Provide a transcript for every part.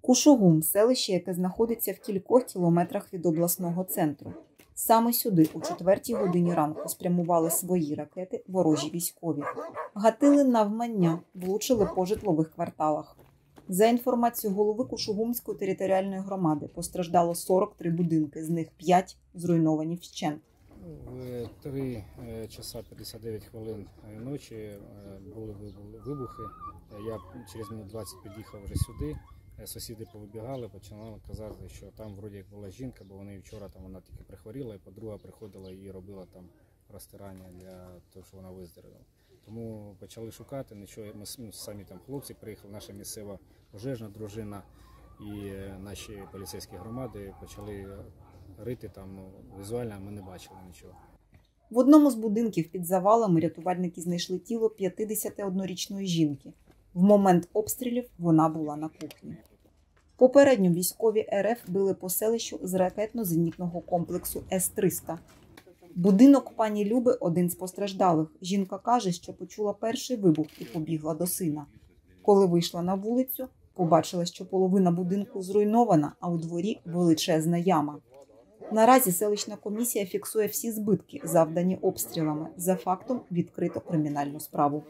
Кушугум – селище, яке знаходиться в кількох кілометрах від обласного центру. Саме сюди о 4 годині ранку спрямували свої ракети ворожі військові. Гатили навмання, влучили по житлових кварталах. За інформацією голови Кушугумської територіальної громади, постраждало 43 будинки, з них 5 зруйновані вщент. В 3 часа 59 хвилин ночі були вибухи. Я через минут 20 під'їхав вже сюди. Сусіди повибігали, починали казати, що там вроді як була жінка, бо вони вчора там вона тільки прихворіла, і подруга приходила і робила там розтирання для того, що вона виздоровіла. Тому почали шукати, нічого, ми самі там хлопці приїхали, наша місцева пожежна дружина і наші поліцейські громади почали рити там, візуально ми не бачили нічого. В одному з будинків під завалами рятувальники знайшли тіло 51-річної жінки. В момент обстрілів вона була на кухні. Попередньо військові РФ били по селищу з ракетно-зенітного комплексу С-300. Будинок пані Люби – один з постраждалих. Жінка каже, що почула перший вибух і побігла до сина. Коли вийшла на вулицю, побачила, що половина будинку зруйнована, а у дворі величезна яма. Наразі селищна комісія фіксує всі збитки, завдані обстрілами. За фактом відкрито кримінальну справу.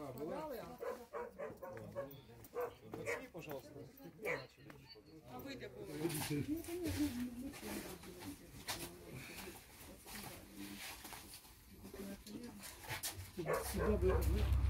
Сюда бы